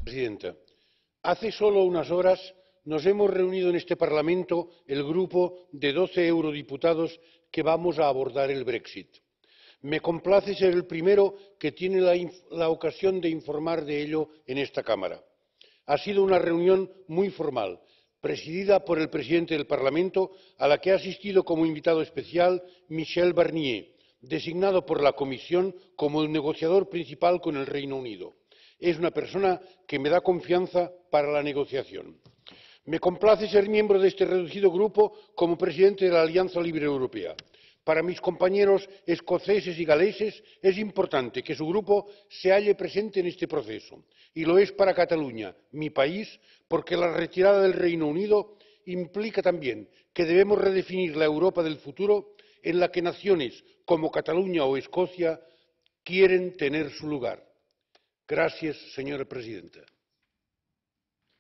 Presidenta, hace solo unas horas nos hemos reunido en este Parlamento el grupo de 12 eurodiputados que vamos a abordar el Brexit. Me complace ser el primero que tiene la ocasión de informar de ello en esta Cámara. Ha sido una reunión muy formal, presidida por el presidente del Parlamento, a la que ha asistido como invitado especial Michel Barnier, designado por la Comisión como el negociador principal con el Reino Unido. Es una persona que me da confianza para la negociación. Me complace ser miembro de este reducido grupo como presidente de la Alianza Libre Europea. Para mis compañeros escoceses y galeses es importante que su grupo se halle presente en este proceso, y lo es para Cataluña, mi país, porque la retirada del Reino Unido implica también que debemos redefinir la Europa del futuro en la que naciones como Cataluña o Escocia quieren tener su lugar. Gracias, señora presidenta.